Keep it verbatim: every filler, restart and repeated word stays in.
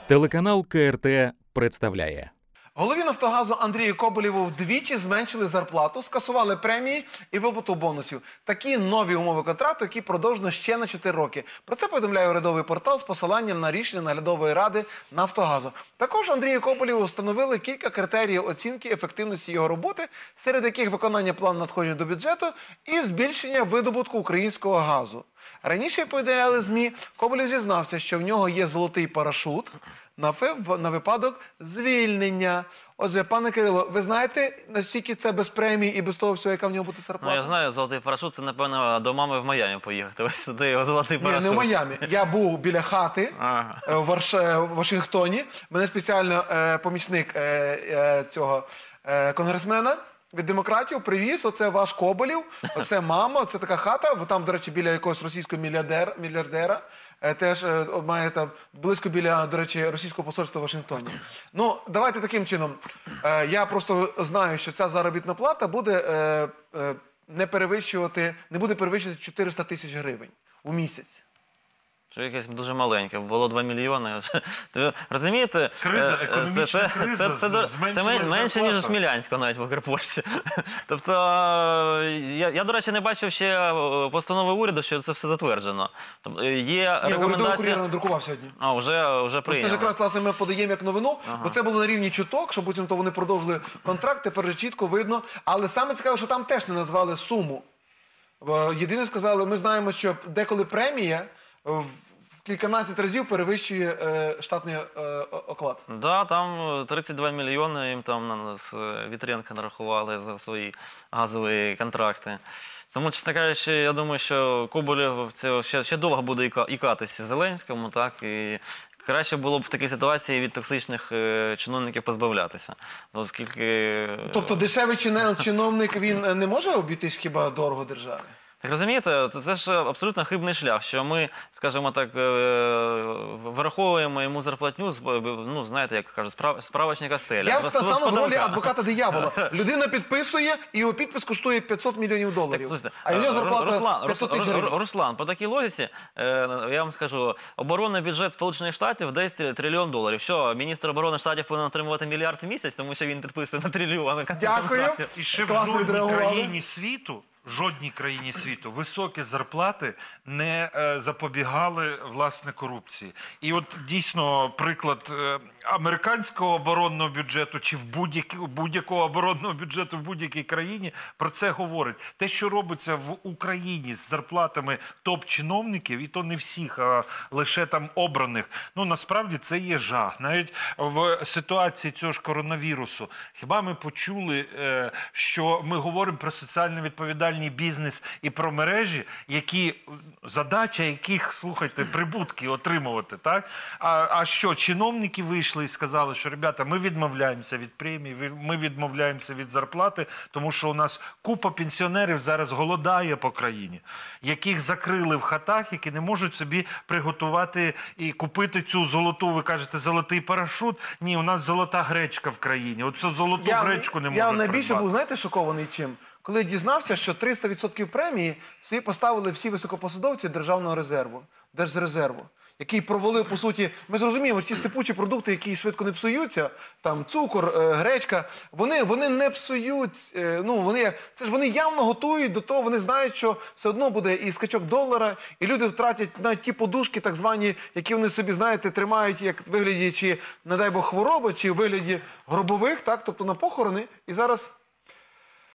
Телеканал Ка Ер Те представляє. Голові «Нафтогазу» Андрію Коболєву вдвічі зменшили зарплату, скасували премії і виплату бонусів. Такі нові умови контракту, які продовжено ще на чотири роки. Про це повідомляє урядовий портал з посиланням на рішення наглядової ради «Нафтогазу». Також Андрію Коболєву встановили кілька критеріїв оцінки ефективності його роботи, серед яких виконання плану надходжень до бюджету і збільшення видобутку українського газу. Раніше, повідомляли ЗМІ, Коболєв зізнався, що в нього є золотий парашут на, на випадок звільнення. Отже, пане Кирило, ви знаєте, наскільки це без премії і без того всього, яка в нього буде зарплата? Ну, я знаю, золотий парашут – це, напевно, до мами в Майамі поїхати. Ось сюди його золотий парашут. Ні, не в Майамі. Я був біля хати ага. в Варш... Вашингтоні. Мене спеціально е, помічник е, е, цього е, конгресмена від демократів привіз, оце ваш Коболєв, оце мама, оце така хата, там, до речі, біля якогось російського мільярдера, мільярдера теж має там близько біля, до речі, російського посольства в Вашингтоні. Ну, давайте таким чином. Я просто знаю, що ця заробітна плата буде не перевищувати, не буде перевищувати чотириста тисяч гривень у місяць. Що якесь дуже маленьке, було два мільйони. Розумієте? Криза, економічна це, криза, це, це, це менше, ніж Смілянського навіть в Укрпошті. Тобто, я, я, до речі, не бачив ще постанови уряду, що це все затверджено. Тобто, є Ні, рекомендація... урядовий кур'єр надрукував сьогодні. А, вже, вже прийняли. Це ж якраз, власне, ми подаємо як новину, ага. бо це було на рівні чуток, що потім то вони продовжили контракт, тепер вже чітко видно. Але саме цікаво, що там теж не назвали суму. Єдине сказали, ми знаємо, що деколи премія в кільканадцять разів перевищує е, штатний е, оклад. Так, да, там тридцять два мільйони їм там з Вітренка нарахували за свої газові контракти. Тому, чесно кажучи, я думаю, що Коболєв ще, ще довго буде ікатися Зеленському, так, і краще було б в такій ситуації від токсичних е, чиновників позбавлятися. Оскільки... Тобто дешевий чиновник, він не може обійтись хіба дорого державі? Так розумієте, це ж абсолютно хибний шлях, що ми, скажімо так, вираховуємо йому зарплатню, ну, знаєте, як кажуть, справочника стеля. Я встав саме в ролі адвоката диявола. Людина підписує, і його підпис коштує п'ятсот мільйонів доларів. Так, а у нього зарплата п'ятсот тисяч гривень. Руслан, по такій логіці, я вам скажу, оборонний бюджет Сполучених Штатів десь трильйон доларів. Що, міністр оборони Штатів повинен отримувати мільярд в місяць, тому що він підписує на трильйон. Дякую. І ще в жодній країні світу В жодній країні світу високі зарплати не е, запобігали, власне, корупції. І от дійсно приклад е, американського оборонного бюджету чи в будь-якого будь оборонного бюджету в будь-якій країні про це говорить. Те, що робиться в Україні з зарплатами топ-чиновників, і то не всіх, а лише там обраних, ну насправді це є жах. Навіть в ситуації цього ж коронавірусу. Хіба ми почули, е, що ми говоримо про соціально відповідальність бізнес і про мережі, які, задача яких, слухайте, прибутки отримувати, так? А, а що, чиновники вийшли і сказали, що, ребята, ми відмовляємося від премії, ми відмовляємося від зарплати, тому що у нас купа пенсіонерів зараз голодає по країні, яких закрили в хатах, які не можуть собі приготувати і купити цю золоту, ви кажете, золотий парашут. Ні, у нас золота гречка в країні. Оцю золоту я, гречку не можуть Я придбати. найбільше був, знаєте, шокований чим? Коли дізнався, що триста відсотків премії собі поставили всі високопосадовці Державного резерву, Держрезерву, який провалив, по суті, ми зрозуміємо, ті сипучі продукти, які швидко не псуються, там цукор, гречка, вони, вони не псують, ну, вони, це ж вони явно готують до того, вони знають, що все одно буде і скачок долара, і люди втратять навіть ті подушки, так звані, які вони собі, знаєте, тримають, як в вигляді, чи, не дай Бог, хвороби, чи в вигляді гробових, так, тобто на похорони, і зараз